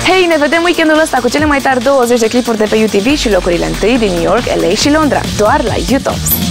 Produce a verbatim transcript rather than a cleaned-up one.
Hei, ne vedem weekendul ăsta cu cele mai tari douăzeci de clipuri de pe U T V și locurile întâi din New York, L A și Londra, doar la YouTube.